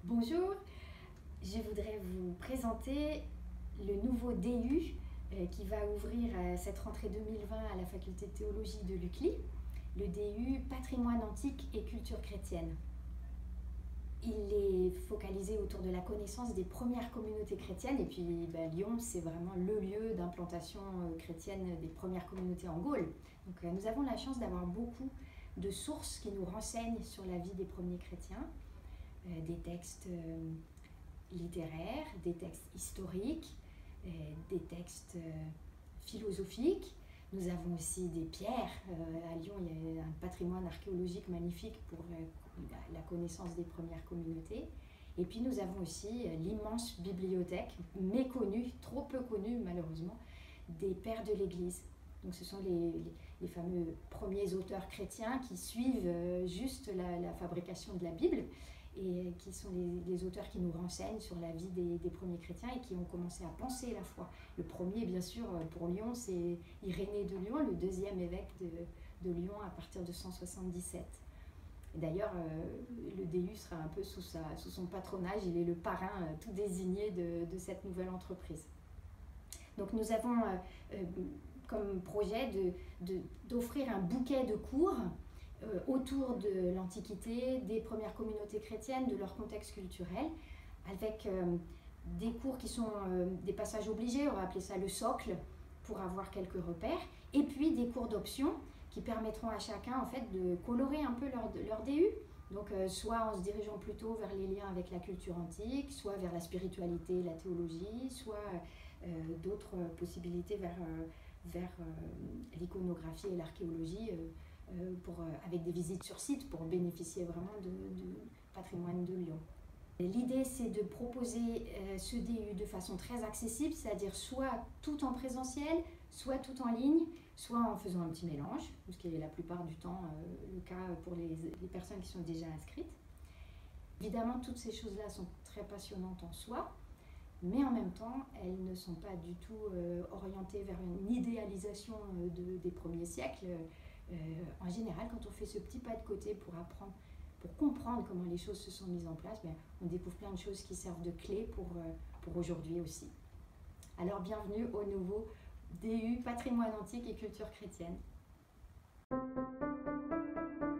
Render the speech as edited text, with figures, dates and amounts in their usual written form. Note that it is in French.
Bonjour, je voudrais vous présenter le nouveau DU qui va ouvrir cette rentrée 2020 à la faculté de théologie de l'UCLI, le DU Patrimoine antique et culture chrétienne. Il est focalisé autour de la connaissance des premières communautés chrétiennes et puis Lyon c'est vraiment le lieu d'implantation chrétienne des premières communautés en Gaule. Donc nous avons la chance d'avoir beaucoup de sources qui nous renseignent sur la vie des premiers chrétiens. Des textes littéraires, des textes historiques, des textes philosophiques. Nous avons aussi des pierres. À Lyon, il y a un patrimoine archéologique magnifique pour la connaissance des premières communautés. Et puis nous avons aussi l'immense bibliothèque, méconnue, trop peu connue malheureusement, des pères de l'Église. Donc ce sont les fameux premiers auteurs chrétiens qui suivent juste la fabrication de la Bible, et qui sont les auteurs qui nous renseignent sur la vie des premiers chrétiens et qui ont commencé à penser la foi. Le premier, bien sûr, pour Lyon, c'est Irénée de Lyon, le deuxième évêque de Lyon à partir de 177. D'ailleurs, le DU sera un peu sous son patronage, il est le parrain tout désigné de cette nouvelle entreprise. Donc nous avons comme projet d'offrir un bouquet de cours autour de l'Antiquité, des premières communautés chrétiennes, de leur contexte culturel, avec des cours qui sont des passages obligés, on va appeler ça le socle, pour avoir quelques repères, et puis des cours d'option qui permettront à chacun en fait de colorer un peu leur DU, donc soit en se dirigeant plutôt vers les liens avec la culture antique, soit vers la spiritualité, la théologie, soit d'autres possibilités vers l'iconographie et l'archéologie, avec des visites sur site pour bénéficier vraiment du patrimoine de Lyon. L'idée, c'est de proposer ce DU de façon très accessible, c'est-à-dire soit tout en présentiel, soit tout en ligne, soit en faisant un petit mélange, ce qui est la plupart du temps le cas pour les personnes qui sont déjà inscrites. Évidemment, toutes ces choses-là sont très passionnantes en soi, mais en même temps, elles ne sont pas du tout orientées vers une idéalisation des premiers siècles. En général, quand on fait ce petit pas de côté pour apprendre, pour comprendre comment les choses se sont mises en place, on découvre plein de choses qui servent de clé pour aujourd'hui aussi. Alors bienvenue au nouveau DU Patrimoine antique et culture chrétienne.